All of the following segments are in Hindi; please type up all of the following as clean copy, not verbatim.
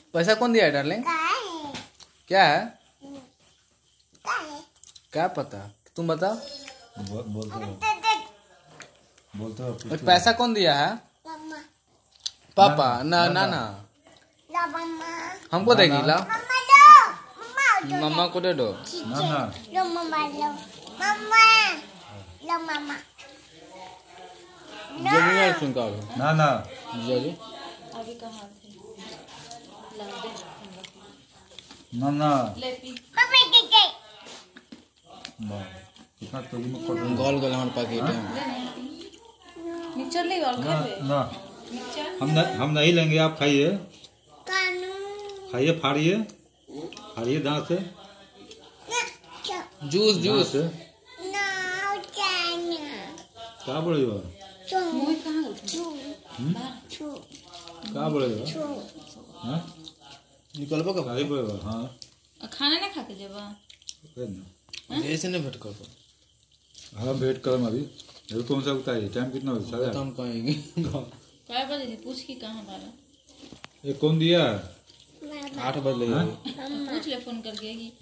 पैसा कौन दिया है डार्लिंग? क्या है? क्या पता, तुम बताओ। बोलते हो पैसा कौन दिया है? पापा ना ना ना हमको देगी। ला मम्मा को दे दो। ना ना जल्दी अभी कहाँ थे? ना ना गोल गोल हमारे पैकेट है। मिक्सचर ले और ना घर ना मिक्सचर हम नहीं लेंगे, आप खाइए खाइए, फाड़िए फाड़िए दांत से, जूस जूस क्या बोले हो? मुँह कहाँ गए? क्या बोले हो? हाँ निकल पा क्या ही बोले हो? हाँ खाना ना खा के जेबा ऐसे नहीं भेट कर। हाँ वेट कर अभी। अभी कौन सा उतारिए? टाइम कितना हो साढ़े हम कहेंगे क्या बजे थी? पूछ के कहाँ बारा? ये कौन दिया? 8 बज लगे। पूछ ले फोन करके कि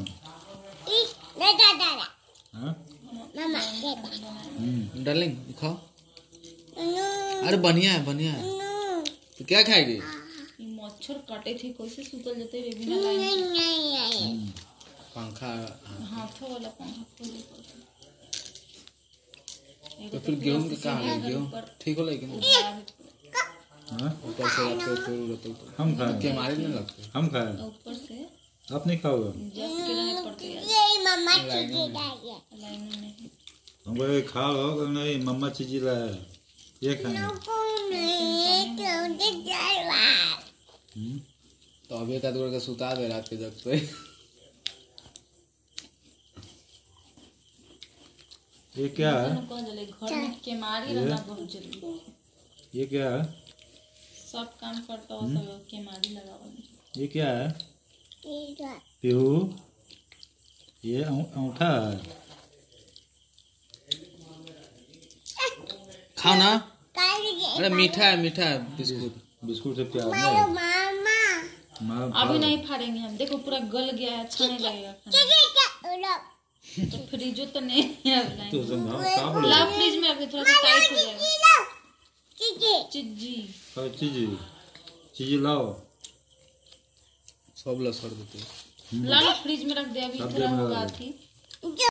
हाँ डार्लिंग खाओ। अरे बढ़िया है। तो क्या खाएगी? मच्छर काटे थे, कैसे सुतल जते रे बिना लाइन? पंखा हाथों वाला पंखा खोले तो फिर गेहूं के कहाँ है? गेहूं ठीक हो लेकिन ऊपर से लगते चोरी रहते तो हम खाए के मारे नहीं लगते। हम खाए, ऊपर से आप नहीं खाओगे? जब के रहने पड़ते यार लाइन में। हम बोले खाओ, नहीं मम्मा चीजी लाया ये खाए। तो अभी एक आध के सुता दे रात के जग पे। ये क्या है? घर में केमारी रहना बहुत जरूरी है। ये क्या है? सब काम करता हो तो केमारी लगाओ। ये क्या है? पिहू, ये अंगूठा है। खाओ ना। अरे मीठा है बिस्कुट। बिस्कुट से प्यार अभी नहीं फाड़ेंगे हम, देखो पूरा गल गया है, अच्छा नहीं लगेगा खाना। तो फ्रिजो तो नहीं है अब तो लाइन। समझाओ क्या बोले? ला फ्रिज में अभी थोड़ा सा टाइट हो जाएगा। चिज्जी चीजी लाओ, सब लसड़ देते। ला फ्रिज में रख दे, अभी सब थोड़ा में होगा रख दे। थी।